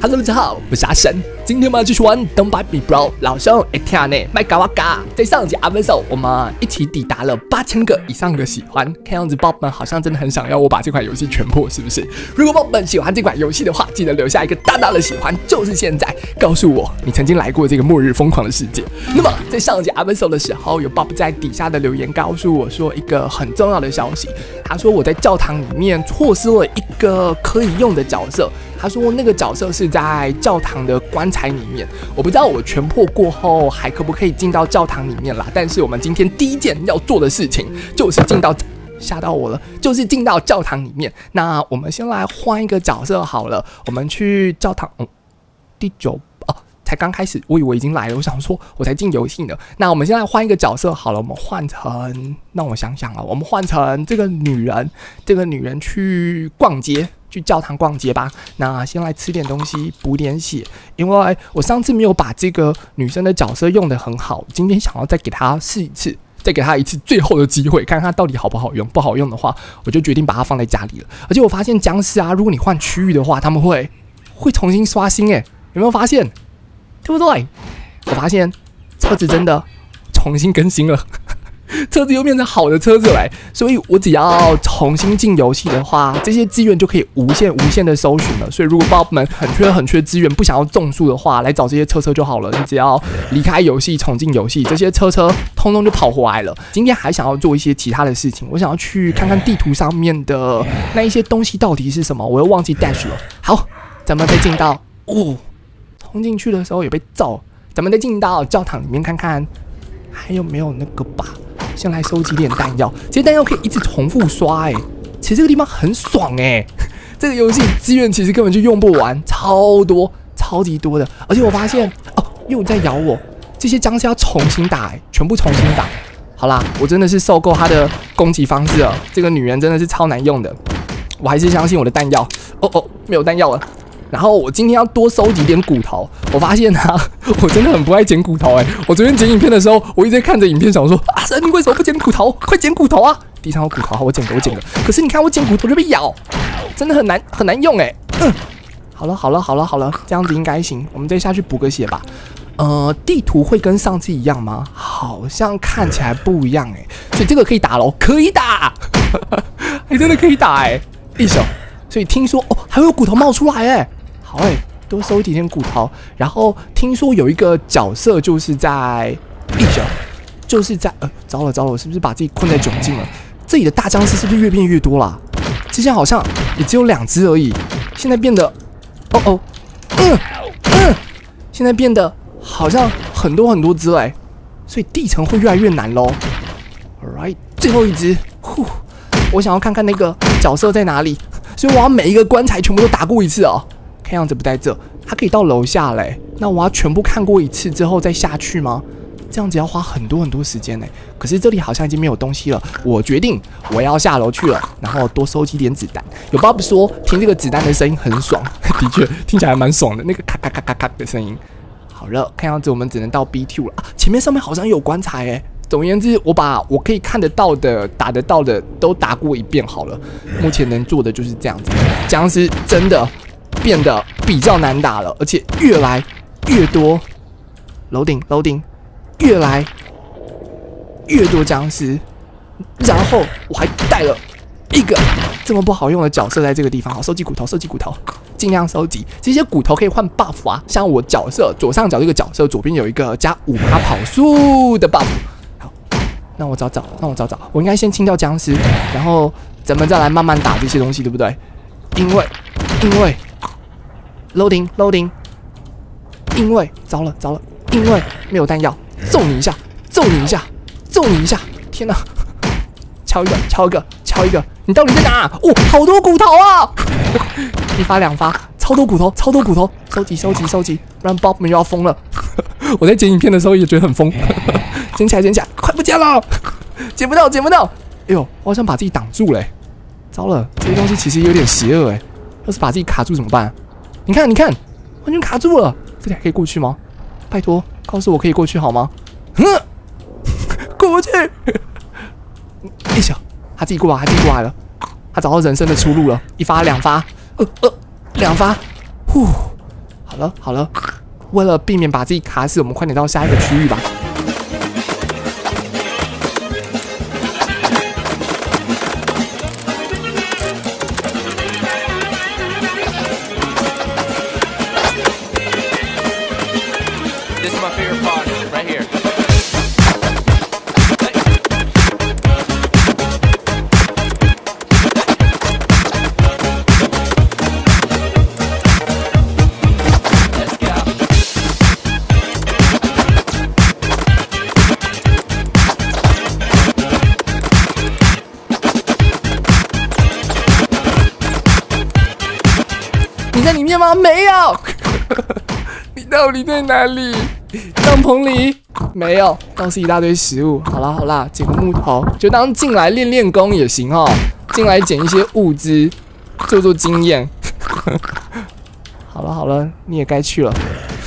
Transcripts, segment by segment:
Hello， 大家好，我是阿神。今天我们要继续玩《Don't Bite Me Bro》，老兄，听呢，麦嘎哇嘎。在上集阿分手，我们一起抵达了8000个以上的喜欢。看样子 Bob 们好像真的很想要我把这款游戏全破，是不是？如果 Bob 们喜欢这款游戏的话，记得留下一个大大的喜欢，就是现在。告诉我，你曾经来过这个末日疯狂的世界。那么，在上集阿分手的时候，有 Bob 在底下的留言告诉我说一个很重要的消息。他说我在教堂里面错失了一个可以用的角色。他说那个角色是在教堂的棺材里面，我不知道我全破过后还可不可以进到教堂里面啦。但是我们今天第一件要做的事情就是进到，吓到我了，就是进到教堂里面。那我们先来换一个角色好了，我们去教堂，第9哦，才刚开始，我以为已经来了，我想说我才进游戏呢。那我们先来换一个角色好了，我们换成，让我想想啊，我们换成这个女人去逛街。去教堂逛街吧。那先来吃点东西，补点血，因为我上次没有把这个女生的角色用得很好，今天想要再给她试一次，再给她一次最后的机会，看看她到底好不好用。不好用的话，我就决定把它放在家里了。而且我发现僵尸啊，如果你换区域的话，他们会重新刷新，有没有发现？对不对？我发现车子真的重新更新了。车子又变成好的车子嘞，所以我只要重新进游戏的话，这些资源就可以无限的搜寻了。所以如果 Bob 们很缺资源，不想要种树的话，来找这些车就好了。你只要离开游戏，重进游戏，这些车通通就跑回来了。今天还想要做一些其他的事情，我想要去看看地图上面的那一些东西到底是什么，我又忘记 dash 了。好，咱们再进到冲进去的时候也被揍，咱们再进到教堂里面看看还有没有那个吧。先来收集点弹药，这些弹药可以一直重复刷其实这个地方很爽这个游戏资源其实根本就用不完，超级多的。而且我发现又在咬我，这些僵尸要重新打全部重新打。好啦，我真的是受够他的攻击方式了，这个女人真的是超难用的。我还是相信我的弹药。没有弹药了。然后我今天要多收集点骨头，我发现我真的很不爱捡骨头我昨天剪影片的时候，我一直在看着影片想说，阿神你为什么不捡骨头？快捡骨头啊！地上有骨头，好，我捡个。可是你看我捡骨头就被咬，真的很难用好了，这样子应该行。我们再下去补个血吧。地图会跟上次一样吗？好像看起来不一样所以这个可以打咯，可以打，还真的可以打一手。所以听说还会有骨头冒出来好多收几点骨头。然后听说有一个角色就是在糟了，我是不是把自己困在窘境了？这里的大僵尸是不是越变越多啦？之前好像也只有2只而已，现在变得现在变得好像很多只所以地层会越来越难咯。Alright， 最后一只，我想要看看那个角色在哪里。所以我要每一个棺材全部都打过一次看样子不在这，它可以到楼下那我要全部看过一次之后再下去吗？这样子要花很多时间可是这里好像已经没有东西了，我决定我要下楼去了，然后多收集点子弹。有 Bob 说听这个子弹的声音很爽，的确听起来蛮爽的，那个咔咔咔咔咔的声音。好了，看样子我们只能到 B2 了前面上面好像有棺材总而言之，我把我可以看得到的、打得到的都打过一遍好了。目前能做的就是这样子。僵尸真的变得比较难打了，而且越来越多。loading， 越来越多僵尸。然后我还带了一个这么不好用的角色在这个地方。好，收集骨头，尽量收集。这些骨头可以换 buff 像我角色左上角这个角色左边有一个加5%跑速的 buff。让我找，我应该先清掉僵尸，然后咱们再来慢慢打这些东西，对不对？因为 loading， 因为糟了，因为没有弹药，揍你一下，天哪！敲一个，你到底在哪？好多骨头啊！1发2发，超多骨头，收集，不然 Bob 们又要疯了。我在剪影片的时候也觉得很疯。捡起来，快不见了，捡不到。哎呦，我好像把自己挡住糟了，这些东西其实有点邪恶要是把自己卡住怎么办？你看，完全卡住了，这里还可以过去吗？拜托，告诉我可以过去好吗？过不去。他自己过来了，他找到人生的出路了，1发2发，2发， 好了好了，为了避免把自己卡死，我们快点到下一个区域吧。你在里面吗？没有。你到底在哪里？帐篷里没有，倒是一大堆食物。好啦好啦，捡个木头，就当进来练练功也行哦。进来捡一些物资，做做经验。好了好了，你也该去了。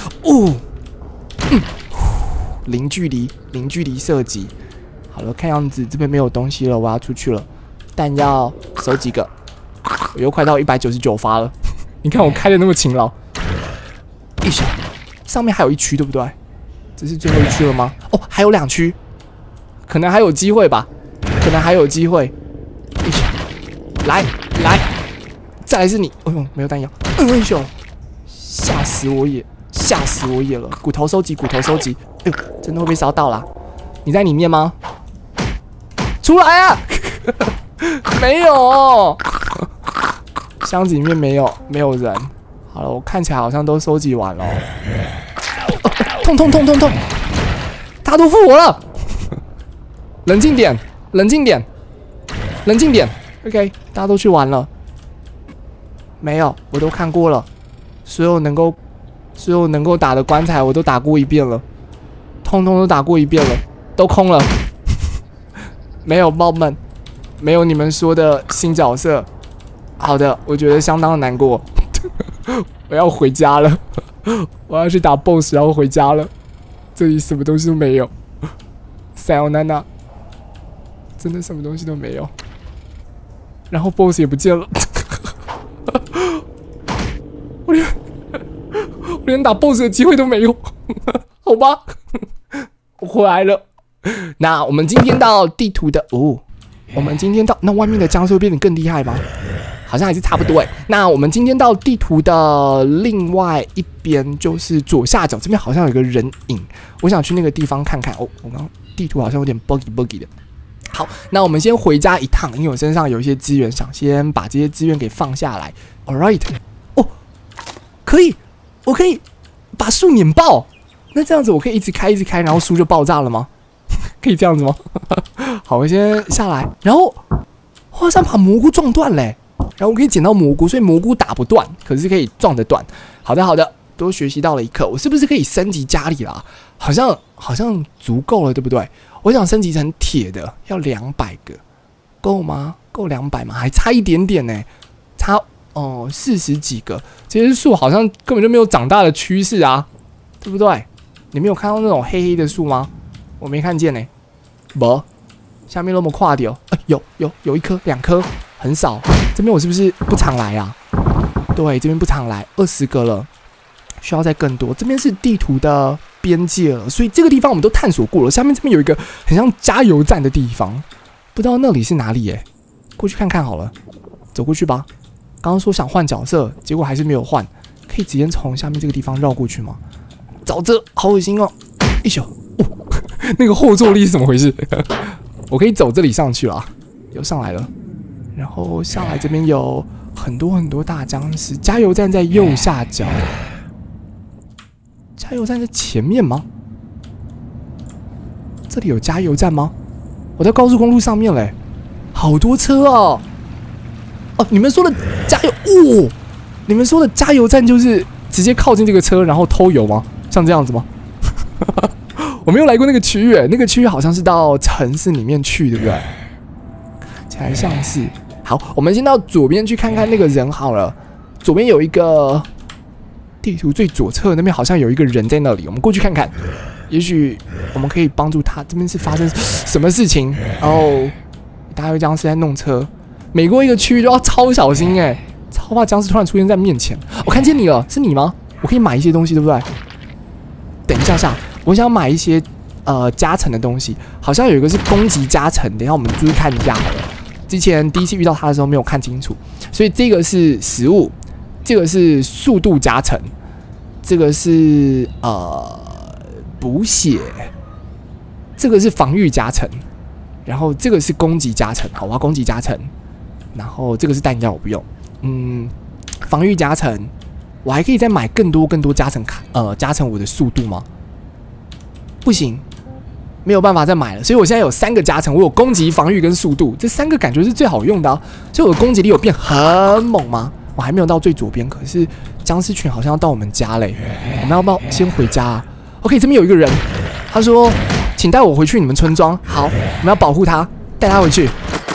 零距离射击。好了，看样子这边没有东西了，我要出去了。弹药收几个？我又快到199发了。你看我开的那么勤劳。一下，上面还有一区，对不对？这是最后一区了吗？哦，还有2区，可能还有机会吧，可能还有机会。一下，来，再来是你。哎呦，没有弹药。哎呦，吓死我也了。骨头收集。哎呦，真的会被烧到啦。你在里面吗？出来啊！没有，箱子里面没有人。好了，我看起来好像都收集完了。痛！他都复活了。冷静点。OK， 大家都去玩了。没有，我都看过了。所有能够打的棺材我都打过一遍了，通通都打过一遍了，都空了。没有爆们，没有你们说的新角色。好的，我觉得相当的难过。我要回家了，我要去打 BOSS， 然后回家了。这里什么东西都没有。Sayonara， 真的什么东西都没有。然后 BOSS 也不见了。我连打 BOSS 的机会都没有。好吧，我回来了。那我们今天到地图的我们今天到那外面的僵尸会变得更厉害吗？好像还是差不多哎。那我们今天到地图的另外一边，就是左下角这边好像有一个人影，我想去那个地方看看。我刚刚地图好像有点 buggy 的。好，那我们先回家一趟，因为我身上有一些资源，想先把这些资源给放下来。All right， 可以，我可以把树碾爆。那这样子我可以一直开，然后树就爆炸了吗？可以这样子吗？好，我先下来，然后我好像把蘑菇撞断嘞。然后我可以捡到蘑菇，所以蘑菇打不断，可是可以撞得断。好的，都学习到了一课。我是不是可以升级家里啦？好像足够了，对不对？我想升级成铁的，要200个，够吗？够200吗？还差一点点呢，差40几个。这些树好像根本就没有长大的趋势啊，对不对？你们有看到那种黑黑的树吗？我没看见呢。不，下面那么跨掉，有1颗2颗。很少，这边我是不是不常来啊？对，这边不常来，20个了，需要再更多。这边是地图的边界了，所以这个地方我们都探索过了。下面这边有一个很像加油站的地方，不知道那里是哪里耶？过去看看好了，走过去吧。刚刚说想换角色，结果还是没有换，可以直接从下面这个地方绕过去吗？找这好恶心哦！一宿，那个后坐力是怎么回事？我可以走这里上去了，又上来了。然后下来这边有很多大僵尸，加油站在右下角，加油站在前面吗？这里有加油站吗？我在高速公路上面嘞，好多车哦！你们说的加油你们说的加油站就是直接靠近这个车，然后偷油吗？像这样子吗？我没有来过那个区域，那个区域好像是到城市里面去，对不对？看起来像是。好，我们先到左边去看看那个人好了。左边有一个地图最左侧那边好像有一个人在那里，我们过去看看，也许我们可以帮助他。这边是发生什么事情？大家僵尸在弄车，每过一个区域都要超小心超怕僵尸突然出现在面前。我看见你了，是你吗？ 我可以买一些东西，对不对？等一下，我想买一些加成的东西，好像有一个是攻击加成，等一下我们注意看一下好了。之前第一次遇到它的时候没有看清楚，所以这个是食物，这个是速度加成，这个是补血，这个是防御加成，然后这个是攻击加成。好，我要攻击加成，然后这个是弹药，我不用。防御加成，我还可以再买更多加成加成我的速度吗？不行，没有办法再买了。所以我现在有3个加成，我有攻击、防御跟速度，这3个感觉是最好用的啊。所以我的攻击力有变很猛吗？我还没有到最左边，可是僵尸群好像要到我们家嘞。我们要不要先回家啊 ？OK， 这边有一个人，他说：“请带我回去你们村庄。”好，我们要保护他，带他回去。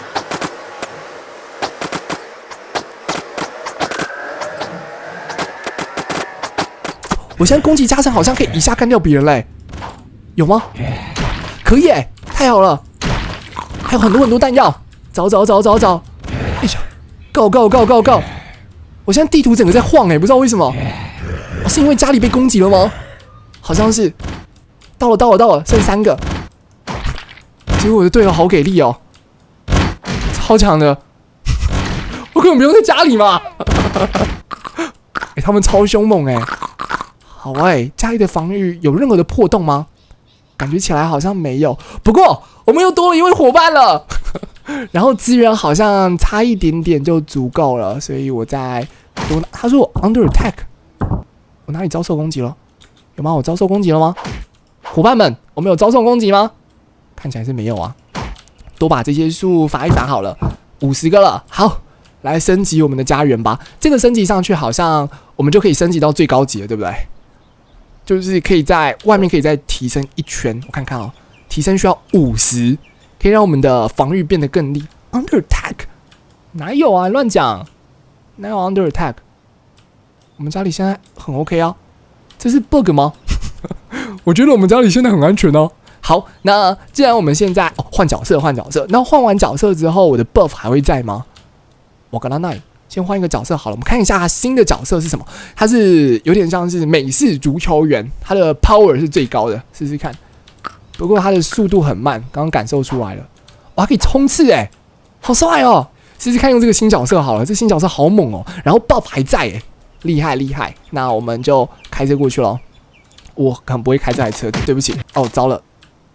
我现在攻击加成好像可以一下干掉别人嘞，有吗？可以哎，太好了！还有很多弹药，找！哎呀 ，Go！ 我现在地图整个在晃哎，不知道为什么，是因为家里被攻击了吗？好像是。到了，剩3个。结果我的队友好给力哦，超强的，我根本不用在家里嘛。他们超凶猛哎。好家里的防御有任何的破洞吗？感觉起来好像没有。不过我们又多了一位伙伴了，然后资源好像差一点点就足够了，所以我在他说我 under attack， 我哪里遭受攻击了？有吗？我遭受攻击了吗？伙伴们，我们有遭受攻击吗？看起来是没有啊。多把这些树伐一伐好了，50个了。好，来升级我们的家园吧。这个升级上去，好像我们就可以升级到最高级了，对不对？就是可以在外面可以再提升1圈，我看看哦，提升需要50，可以让我们的防御变得更厉。Under attack 哪有啊？乱讲，哪有 under attack？ 我们家里现在很 OK 啊，这是 bug 吗？我觉得我们家里现在很安全哦。好，那既然我们现在换角色，那换完角色之后，我的 buff 还会在吗？我跟他那里。先换一个角色好了，我们看一下他新的角色是什么。他是有点像是美式足球员，他的 power 是最高的，试试看。不过他的速度很慢，刚刚感受出来了。哇，可以冲刺哎，好帅哦！试试看用这个新角色好了，这新角色好猛哦。然后 buff 还在哎，厉害。那我们就开车过去咯。我可能不会开这台车，对不起哦，糟了。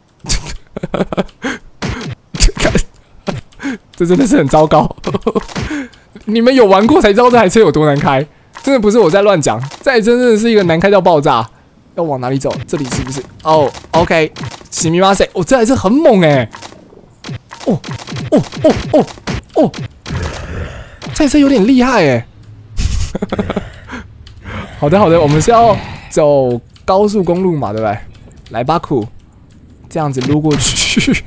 这真的是很糟糕。你们有玩过才知道这台车有多难开，真的不是我在乱讲，这台真的是一个难开到爆炸。要往哪里走？这里是不是？哦 ，OK， 西米马塞，这台车很猛哎！这台车有点厉害哎。好的，我们是要走高速公路嘛，对不对？来吧，酷，这样子撸过去，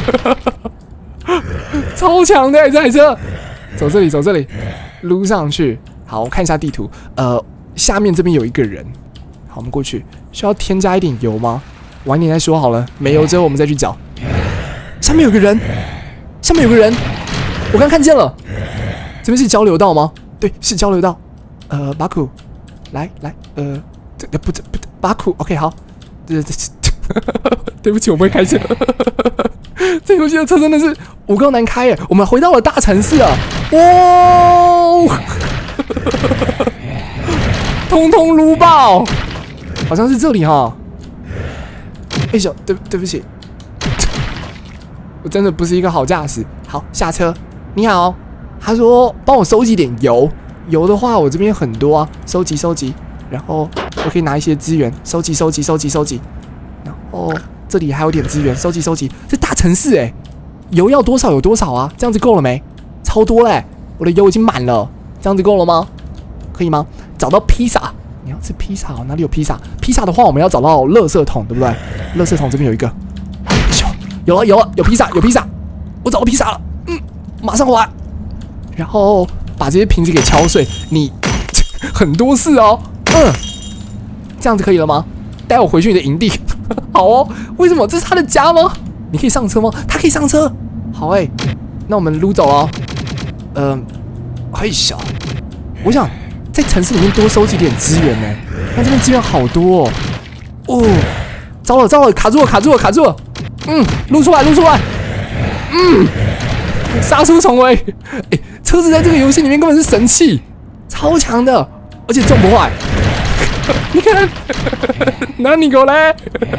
超强的这台车。走这里，撸上去。好，我看一下地图。下面这边有一个人。好，我们过去。需要添加一点油吗？晚点再说好了。没油之后我们再去找。下面有个人，我刚看见了。这边是交流道吗？对，是交流道。巴库，来，不，巴库 ，OK， 好。对不起，我不会开车。这游戏的车真的是无够难开耶！我们回到了大城市啊！哇！通通撸爆，好像是这里哈。哎呦，对不起，我真的不是一个好驾驶。好，下车。你好，他说帮我收集点油，油的话我这边很多啊，收集，然后我可以拿一些资源，收集，然后这里还有点资源，收集。这大城市哎，油要多少有多少啊？这样子够了没？超多嘞！我的油已经满了，这样子够了吗？可以吗？找到披萨，你要吃披萨哦？哪里有披萨？披萨的话，我们要找到垃圾桶，对不对？垃圾桶这边有一个，有披萨，我找到披萨了，马上回来，然后把这些瓶子给敲碎。你很多事哦，这样子可以了吗？带我回去你的营地。好哦，为什么？这是他的家吗？你可以上车吗？他可以上车。好哎，那我们撸走了。嘿小，我想在城市里面多收集点资源呢。那这边资源好多哦。哦，糟了糟了，卡住了卡住了卡住了。露出来露出来。杀出重围。哎，车子在这个游戏里面根本是神器，超强的，而且撞不坏。你看，那你狗嘞？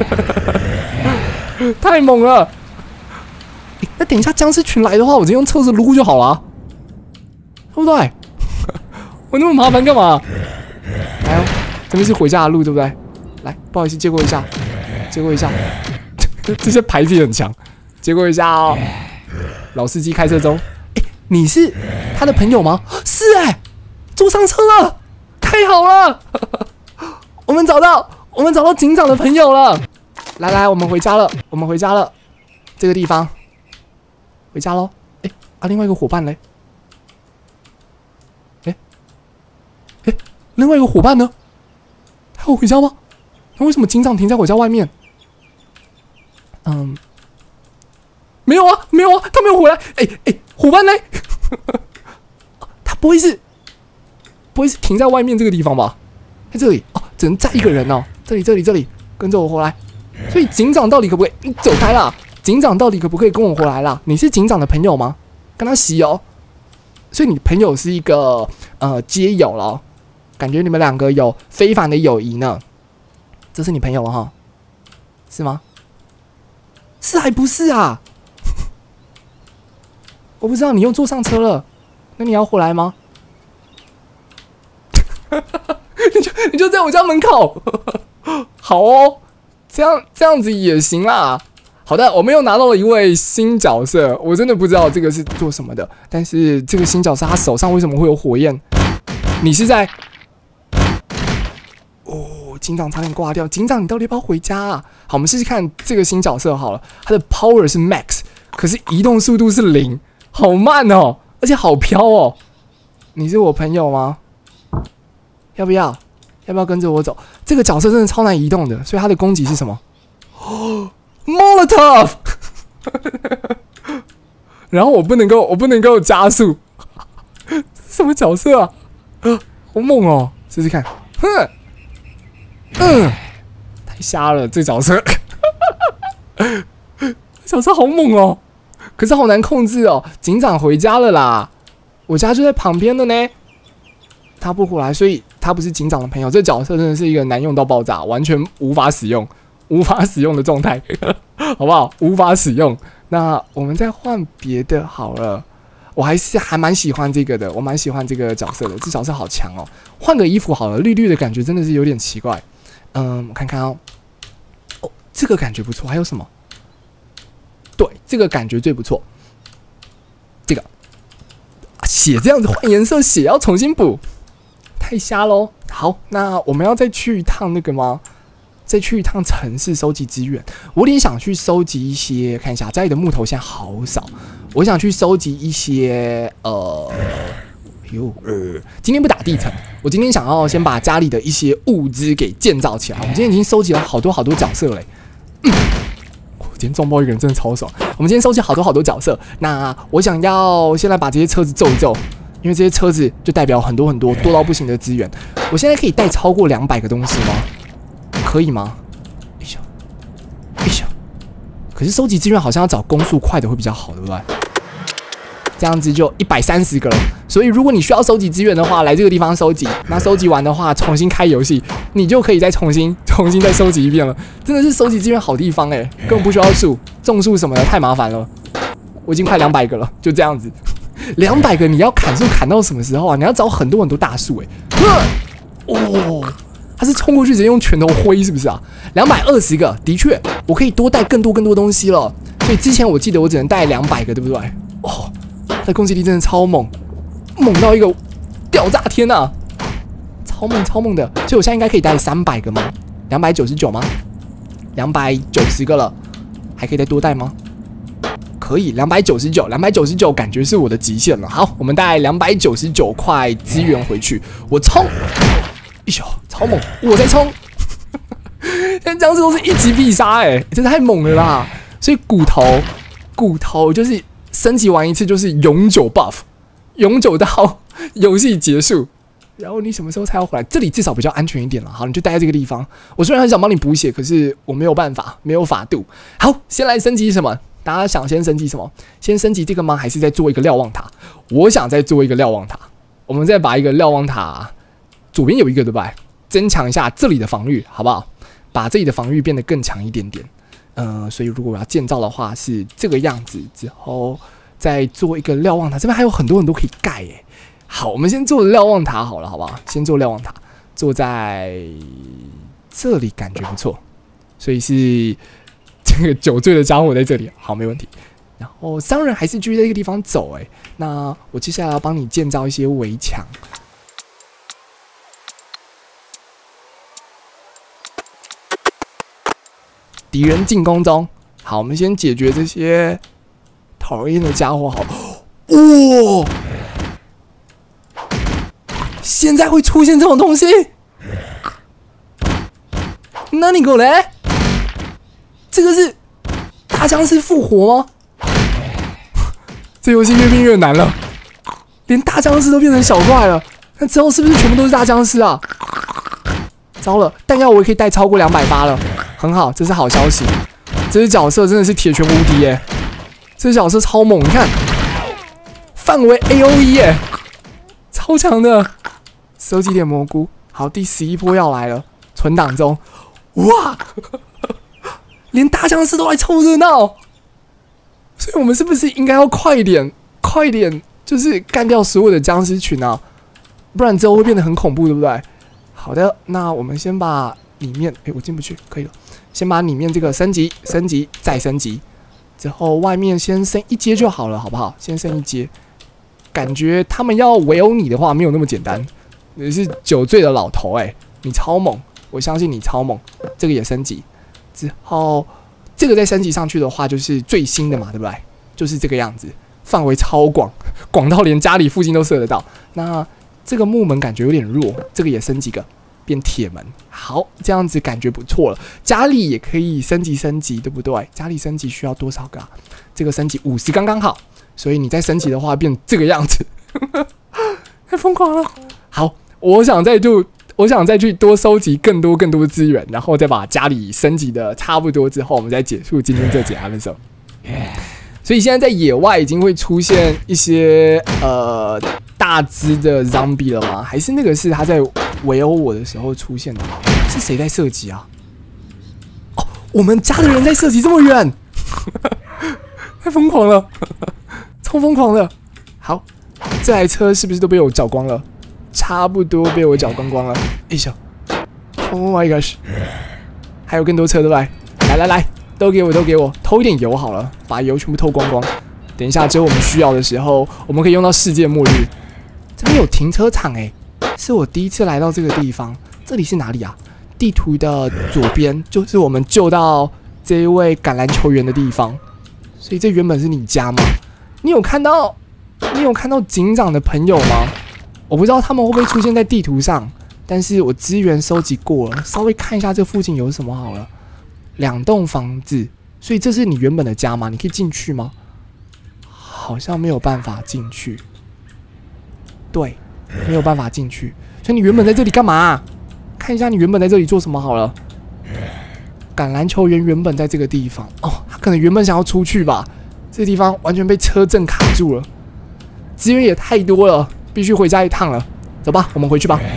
太猛了！那等一下僵尸群来的话，我直接用车子撸就好了，对不对？我那么麻烦干嘛？来哦，这边是回家的路，对不对？来，不好意思，借过一下，借过一下。这些牌子也很强，借过一下哦。老司机开车中。哎，你是他的朋友吗？是哎，坐上车了，太好了！我们找到警长的朋友了。来来，我们回家了，我们回家了。这个地方，回家喽。哎，另外一个伙伴嘞？哎，另外一个伙伴呢？他有回家吗？那为什么警长停在我家外面？没有啊，没有啊，他没有回来。哎，伙伴嘞？他不会是停在外面这个地方吧？在这里哦，只能载一个人哦。这里，跟着我回来。所以警长到底可不可以？你走开啦！警长到底可不可以跟我回来啦？你是警长的朋友吗？跟他洗哦。所以你朋友是一个街友了，感觉你们两个有非凡的友谊呢。这是你朋友了哈？是吗？是还不是啊？我不知道，你又坐上车了，那你要回来吗？你就在我家门口，好哦，这样子也行啦。好的，我们又拿到了一位新角色，我真的不知道这个是做什么的，但是这个新角色他手上为什么会有火焰？你是在？哦，警长差点挂掉，警长你到底要不要回家啊？好，我们试试看这个新角色好了，他的 power 是 max， 可是移动速度是0，好慢哦，而且好飘哦。你是我朋友吗？要不要跟着我走？这个角色真的超难移动的，所以他的攻击是什么？哦 ，Molotov 。然后我不能够加速，什么角色啊？好猛哦！试试看，太瞎了，这角色，角色好猛哦，可是好难控制哦。警长回家了啦，我家就在旁边的呢。他不回来，所以他不是警长的朋友。这角色真的是一个难用到爆炸，完全无法使用的状态，好不好？无法使用。那我们再换别的好了。我还蛮喜欢这个的，我蛮喜欢这个角色的。这角色好强哦。换个衣服好了，绿绿的感觉真的是有点奇怪。我看看哦。哦，这个感觉不错。还有什么？对，这个感觉最不错。这个血这样子换颜色，血要重新补。太瞎喽！好，那我们要再去一趟那个吗？再去一趟城市收集资源。我有点想去收集一些，看一下家里的木头现在好少。我想去收集一些今天不打地层，我今天想要先把家里的一些物资给建造起来。我们今天已经收集了好多角色嘞。我今天撞爆一个人真的超爽。我们今天收集好多角色，那我想要先来把这些车子揍一揍。因为这些车子就代表很多多到不行的资源。我现在可以带超过200个东西吗？可以吗？可是收集资源好像要找攻速快的会比较好，对不对？这样子就130个了。所以如果你需要收集资源的话，来这个地方收集。那收集完的话，重新开游戏，你就可以再重新再收集一遍了。真的是收集资源好地方哎，根本不需要种树什么的，太麻烦了。我已经快200个了，就这样子。200个你要砍树砍到什么时候啊？你要找很多大树他是冲过去直接用拳头挥是不是啊？220个，的确我可以多带更多东西了。所以之前我记得我只能带200个，对不对？哦，他的攻击力真的超猛到一个掉炸天啊！超猛的。所以我现在应该可以带300个吗？299吗？290个了，还可以再多带吗？可以，299感觉是我的极限了。好，我们带299块资源回去，我冲！超猛！我在冲！现在僵尸都是一击必杀，真的太猛了啦！所以骨头就是升级完一次就是永久 buff， 永久到游戏结束。 然后你什么时候才要回来？这里至少比较安全一点了。好，你就待在这个地方。我虽然很想帮你补血，可是我没有办法，没有法度。好，先来升级什么？大家想先升级什么？先升级这个吗？还是再做一个瞭望塔？我想再做一个瞭望塔。我们再把一个瞭望塔，左边有一个对吧？增强一下这里的防御，好不好？把这里的防御变得更强一点点。所以如果我要建造的话是这个样子，之后再做一个瞭望塔。这边还有很多可以盖耶。好，我们先做瞭望塔好了，好不好？先做瞭望塔，坐在这里感觉不错，所以是这个酒醉的家伙在这里，好，没问题。然后商人还是继续在这个地方走，那我接下来要帮你建造一些围墙。敌人进攻中，好，我们先解决这些讨厌的家伙，好，哇！现在会出现这种东西？那你给我来，这个是大僵尸复活吗？这游戏越变越难了，连大僵尸都变成小怪了。那之后是不是全部都是大僵尸啊？糟了，弹药我也可以带超过200发了，很好，这是好消息。这只角色真的是铁拳无敌耶，这只角色超猛，你看，范围 AOE 耶，超强的。收集点蘑菇，好，第11波要来了，存档中。哇，连大僵尸都来凑热闹，所以我们是不是应该要快点，就是干掉所有的僵尸群啊？不然之后会变得很恐怖，对不对？好的，那我们先把里面，我进不去，可以了。先把里面这个升级，再升级，之后外面先升一阶就好了，好不好？先升一阶，感觉他们要围殴你的话，没有那么简单。你是酒醉的老头，你超猛，我相信你超猛。这个也升级之后，这个再升级上去的话，就是最新的嘛，对不对？就是这个样子，范围超广，广到连家里附近都射得到。那这个木门感觉有点弱，这个也升级个，变铁门。好，这样子感觉不错了。家里也可以升级，对不对？家里升级需要多少个啊？这个升级50刚刚好，所以你再升级的话，变这个样子，太疯狂了。好。我想再去多收集更多的资源，然后再把家里升级的差不多之后，我们再结束今天这节阿分手。所以现在在野外已经会出现一些大只的 zombie 了吗？还是那个是他在围殴我的时候出现的？是谁在射击啊？哦，我们家的人在射击这么远，太疯狂了，超疯狂的。好，这台车是不是都被我找光了？差不多被我搅光光了，一小 ，Oh my gosh， 还有更多车对吧？来，都给我，偷一点油好了，把油全部偷光光。等一下，只有我们需要的时候，我们可以用到世界末日。这边有停车场是我第一次来到这个地方。这里是哪里啊？地图的左边就是我们救到这一位橄榄球员的地方。所以这原本是你家吗？你有看到警长的朋友吗？我不知道他们会不会出现在地图上，但是我资源收集过了，稍微看一下这附近有什么好了。2栋房子，所以这是你原本的家吗？你可以进去吗？好像没有办法进去。对，没有办法进去。所以你原本在这里干嘛？看一下你原本在这里做什么好了。橄榄球员原本在这个地方，他可能原本想要出去吧。这个地方完全被车阵卡住了，资源也太多了。必须回家一趟了，走吧，我们回去吧。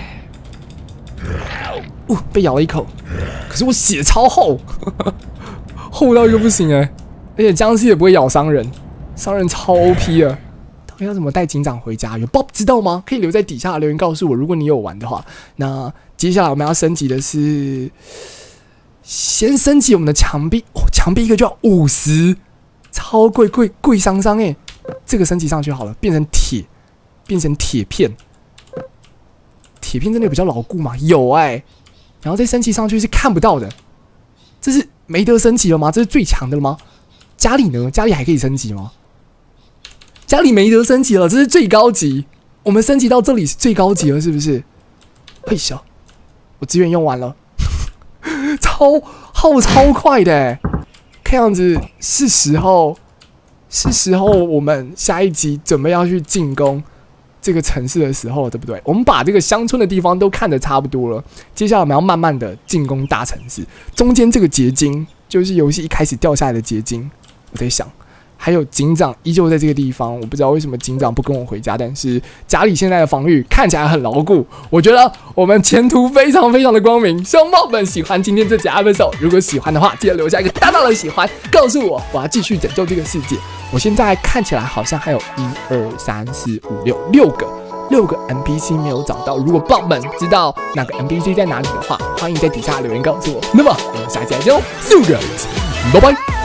被咬了一口，可是我血超厚，厚到一个不行而且僵尸也不会咬商人，商人超 OP 了。到底要怎么带警长回家？有 Bob 知道吗？可以留在底下留言告诉我，如果你有玩的话。那接下来我们要升级的是，先升级我们的墙壁，墙壁一个就要50，超贵伤这个升级上去好了，变成铁片，铁片真的比较牢固吗？有然后再升级上去是看不到的，这是没得升级了吗？这是最强的了吗？家里呢？家里还可以升级吗？家里没得升级了，这是最高级。我们升级到这里是最高级了，是不是？嘿咻，我资源用完了，超快的看样子是时候我们下一集准备要去进攻这个城市的时候，对不对？我们把这个乡村的地方都看得差不多了，接下来我们要慢慢的进攻大城市。中间这个结晶就是游戏一开始掉下来的结晶。我在想，还有警长依旧在这个地方，我不知道为什么警长不跟我回家，但是家里现在的防御看起来很牢固，我觉得我们前途非常非常的光明。希望宝宝们喜欢今天这集阿分手，如果喜欢的话，记得留下一个大大的喜欢，告诉我我要继续拯救这个世界。我现在看起来好像还有1、2、3、4、5、6个 NPC 没有找到。如果宝宝们知道哪个 NPC 在哪里的话，欢迎在底下留言告诉我。那么我们下期再见喽，See you guys，拜拜。